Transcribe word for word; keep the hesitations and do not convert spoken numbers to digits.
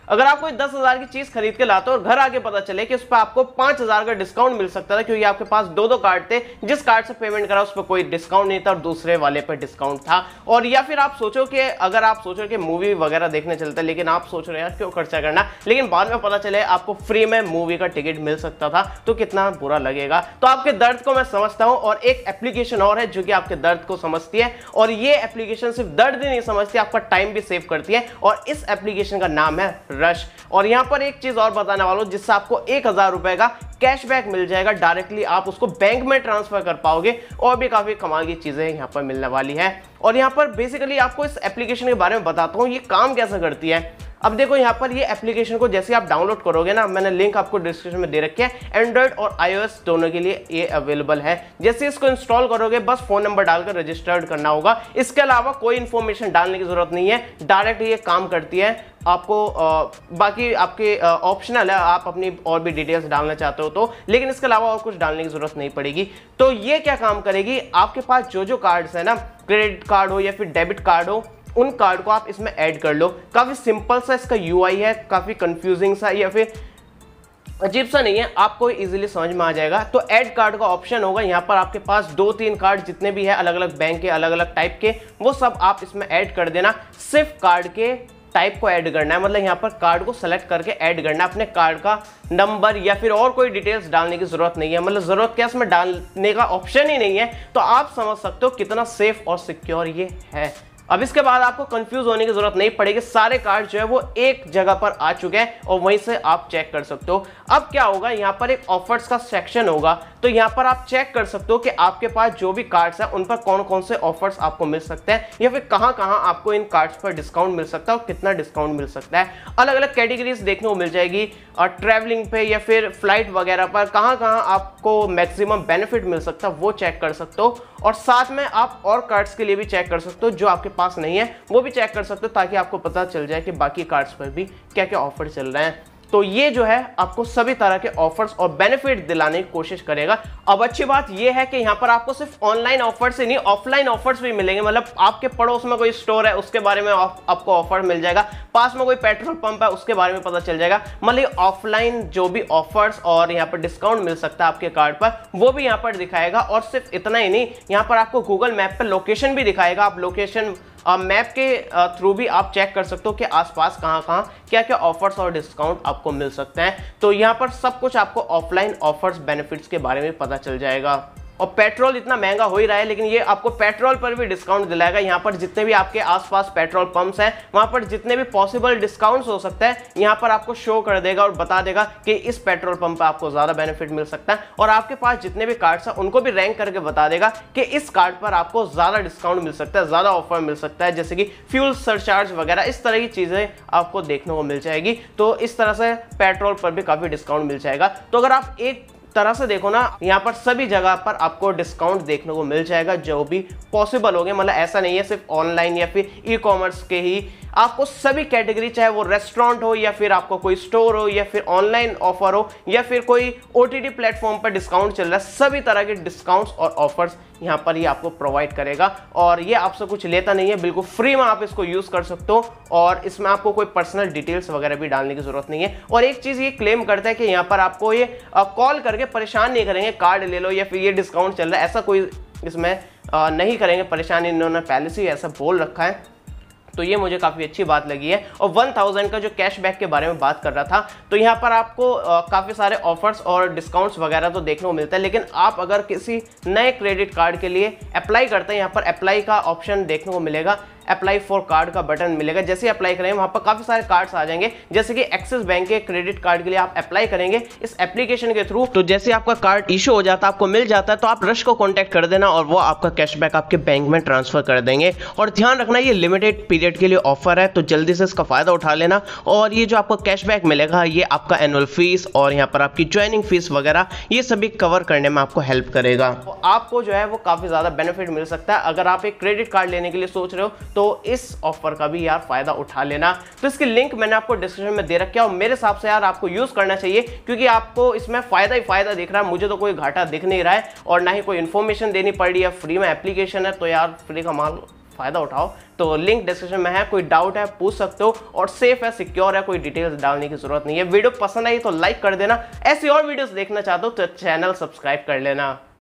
अगर आप कोई दस हजार की चीज खरीद के लाते हो और घर आके पता चले कि उस पर आपको पांच हजार का डिस्काउंट मिल सकता था, क्योंकि आपके पास दो दो कार्ड थे, जिस कार्ड से पेमेंट करा उस पर कोई डिस्काउंट नहीं था और दूसरे वाले पर डिस्काउंट था। और या फिर आप सोचो कि अगर आप सोचो कि मूवी वगैरह देखने चलते, लेकिन आप सोच रहे हैं यार क्यों खर्चा करना, लेकिन बाद में पता चले आपको फ्री में मूवी का टिकट मिल सकता था, तो कितना बुरा लगेगा। तो आपके दर्द को मैं समझता हूं। और एक एप्लीकेशन और है जो कि आपके दर्द को समझती है, और ये एप्लीकेशन सिर्फ दर्द ही नहीं समझती, आपका टाइम भी सेव करती है, और इस एप्लीकेशन का नाम है रश। और यहां पर एक चीज और बताने वाला हूं जिससे आपको एक हजार रुपए का कैशबैक मिल जाएगा, डायरेक्टली आप उसको बैंक में ट्रांसफर कर पाओगे, और भी काफी कमाल की चीजें यहां पर मिलने वाली है। और यहां पर बेसिकली आपको इस एप्लीकेशन के बारे में बताता हूं ये काम कैसे करती है। अब देखो यहाँ पर ये एप्लीकेशन को जैसे आप डाउनलोड करोगे ना, मैंने लिंक आपको डिस्क्रिप्शन में दे रखी है, एंड्रॉइड और आईओएस दोनों के लिए ये अवेलेबल है। जैसे इसको इंस्टॉल करोगे बस फोन नंबर डालकर रजिस्टर्ड करना होगा, इसके अलावा कोई इंफॉर्मेशन डालने की जरूरत नहीं है, डायरेक्ट ये काम करती है। आपको आ, बाकी आपके ऑप्शनल है, आप अपनी और भी डिटेल्स डालना चाहते हो तो, लेकिन इसके अलावा और कुछ डालने की जरूरत नहीं पड़ेगी। तो ये क्या काम करेगी, आपके पास जो जो कार्ड्स है ना, क्रेडिट कार्ड हो या फिर डेबिट कार्ड हो, उन कार्ड को आप इसमें ऐड कर लो। काफी सिंपल सा इसका यूआई है, काफी कंफ्यूजिंग सा या फिर अजीब सा नहीं है, आपको इजीली समझ में आ जाएगा। तो ऐड कार्ड का ऑप्शन होगा, यहाँ पर आपके पास दो तीन कार्ड जितने भी है अलग अलग बैंक के, अलग अलग टाइप के, वो सब आप इसमें ऐड कर देना। सिर्फ कार्ड के टाइप को ऐड करना है, मतलब यहाँ पर कार्ड को सेलेक्ट करके ऐड करना है, अपने कार्ड का नंबर या फिर और कोई डिटेल्स डालने की जरूरत नहीं है, मतलब जरूरत क्या इसमें डालने का ऑप्शन ही नहीं है। तो आप समझ सकते हो कितना सेफ और सिक्योर ये है। अब इसके बाद आपको कंफ्यूज होने की जरूरत नहीं पड़ेगी, सारे कार्ड जो है वो एक जगह पर आ चुके हैं और वहीं से आप चेक कर सकते हो। अब क्या होगा, यहाँ पर एक ऑफर्स का सेक्शन होगा, तो यहाँ पर आप चेक कर सकते हो कि आपके पास जो भी कार्ड्स हैं उन पर कौन कौन से ऑफर्स आपको मिल सकते हैं, या फिर कहाँ कहाँ आपको इन कार्ड्स पर डिस्काउंट मिल सकता है और कितना डिस्काउंट मिल सकता है। अलग अलग कैटेगरीज देखने को मिल जाएगी, और ट्रैवलिंग पे या फिर फ्लाइट वगैरह पर कहाँ कहाँ आपको मैक्सिमम बेनिफिट मिल सकता है वो चेक कर सकते हो। और साथ में आप और कार्ड्स के लिए भी चेक कर सकते हो, जो आपके पास नहीं है वो भी चेक कर सकते हो, ताकि आपको पता चल जाए कि बाकी कार्ड्स पर भी क्या क्या ऑफर चल रहे हैं। तो ये जो है आपको सभी तरह के ऑफर्स और बेनिफिट दिलाने की कोशिश करेगा। अब अच्छी बात ये है कि यहाँ पर आपको सिर्फ ऑनलाइन ऑफर्स ही नहीं, ऑफलाइन ऑफर्स भी मिलेंगे, मतलब आपके पड़ोस में कोई स्टोर है उसके बारे में आपको ऑफर मिल जाएगा, पास में कोई पेट्रोल पंप है उसके बारे में पता चल जाएगा, मतलब ऑफलाइन जो भी ऑफर्स और यहाँ पर डिस्काउंट मिल सकता है आपके कार्ड पर वो भी यहाँ पर दिखाएगा। और सिर्फ इतना ही नहीं, यहाँ पर आपको गूगल मैप पर लोकेशन भी दिखाएगा, आप लोकेशन मैप के थ्रू भी आप चेक कर सकते हो कि आसपास कहाँ कहाँ क्या क्या ऑफर्स और डिस्काउंट आपको मिल सकते हैं। तो यहाँ पर सब कुछ आपको ऑफलाइन ऑफर्स बेनिफिट्स के बारे में पता चल जाएगा। और पेट्रोल इतना महंगा हो ही रहा है, लेकिन ये आपको पेट्रोल पर भी डिस्काउंट दिलाएगा। यहाँ पर जितने भी आपके आसपास पेट्रोल पंप्स हैं वहाँ पर जितने भी पॉसिबल डिस्काउंट्स हो सकते हैं यहाँ पर आपको शो कर देगा और बता देगा कि इस पेट्रोल पंप पर आपको ज़्यादा बेनिफिट मिल सकता है। और आपके पास जितने भी कार्ड्स हैं उनको भी रैंक करके बता देगा कि इस कार्ड पर आपको ज़्यादा डिस्काउंट मिल सकता है, ज़्यादा ऑफर मिल सकता है, जैसे कि फ्यूल सरचार्ज वगैरह, इस तरह की चीज़ें आपको देखने को मिल जाएगी। तो इस तरह से पेट्रोल पर भी काफ़ी डिस्काउंट मिल जाएगा। तो अगर आप एक तरह से देखो ना, यहाँ पर सभी जगह पर आपको डिस्काउंट देखने को मिल जाएगा जो भी पॉसिबल हो गया, मतलब ऐसा नहीं है सिर्फ ऑनलाइन या फिर ई कॉमर्स के ही, आपको सभी कैटेगरी, चाहे वो रेस्टोरेंट हो या फिर आपको कोई स्टोर हो या फिर ऑनलाइन ऑफर हो या फिर कोई ओटीटी प्लेटफॉर्म पर डिस्काउंट चल रहा है, सभी तरह के डिस्काउंट्स और ऑफर्स यहाँ पर ये आपको प्रोवाइड करेगा। और ये आपसे कुछ लेता नहीं है, बिल्कुल फ्री में आप इसको यूज कर सकते हो, और इसमें आपको कोई पर्सनल डिटेल्स वगैरह भी डालने की जरूरत नहीं है। और एक चीज ये क्लेम करता है कि यहाँ पर आपको ये कॉल करके परेशान नहीं करेंगे, कार्ड ले लो या फिर ये डिस्काउंट चल रहा है, ऐसा कोई इसमें आ, नहीं करेंगे परेशान, इन्होंने पहले से ही ऐसा बोल रखा है। तो ये मुझे काफ़ी अच्छी बात लगी है। और वन थाउजेंड का जो कैशबैक के बारे में बात कर रहा था, तो यहाँ पर आपको काफ़ी सारे ऑफर्स और डिस्काउंट्स वगैरह तो देखने को मिलता है, लेकिन आप अगर किसी नए क्रेडिट कार्ड के लिए अप्लाई करते हैं, यहाँ पर अप्लाई का ऑप्शन देखने को मिलेगा, अप्लाई फॉर कार्ड का बटन मिलेगा। जैसे अप्लाई करेंगे वहाँ पर काफ़ी सारे कार्ड्स आ जाएंगे, जैसे कि एक्सिस बैंक के क्रेडिट कार्ड के लिए आप अप्लाई करेंगे इस एप्लीकेशन के थ्रू, तो जैसे आपका कार्ड इशू हो जाता है, आपको मिल जाता है, तो आप रश को कॉन्टैक्ट कर देना और वो आपका कैशबैक आपके बैंक में ट्रांसफर कर देंगे। और ध्यान रखना ये लिमिटेड पीरियड के लिए ऑफर है, तो जल्दी से इसका फायदा उठा लेना। और ये जो आपको कैशबैक मिलेगा ये आपका एनुअल फीस और यहाँ पर आपकी ज्वाइनिंग फीस वगैरह ये सभी कवर करने में आपको हेल्प करेगा। तो आपको जो है वो काफ़ी ज़्यादा बेनिफिट मिल सकता है। अगर आप एक क्रेडिट कार्ड लेने के लिए सोच रहे हो तो इस ऑफर का भी यार फायदा उठा लेना। तो इसकी लिंक मैंने आपको डिस्क्रिप्शन में दे रखा है और मेरे हिसाब से यार आपको यूज करना चाहिए, क्योंकि आपको इसमें फायदा ही फायदा दिख रहा है। मुझे तो कोई घाटा दिख नहीं रहा है और ना ही कोई इन्फॉर्मेशन देनी पड़ रही है, फ्री में एप्लीकेशन है, तो यार फ्री का माल फायदा उठाओ। तो लिंक डिस्क्रिप्शन में है, कोई डाउट है पूछ सकते हो, और सेफ है, सिक्योर है, कोई डिटेल्स डालने की जरूरत नहीं है। वीडियो पसंद आई तो लाइक कर देना, ऐसी और वीडियोस देखना चाहते हो तो चैनल सब्सक्राइब कर लेना।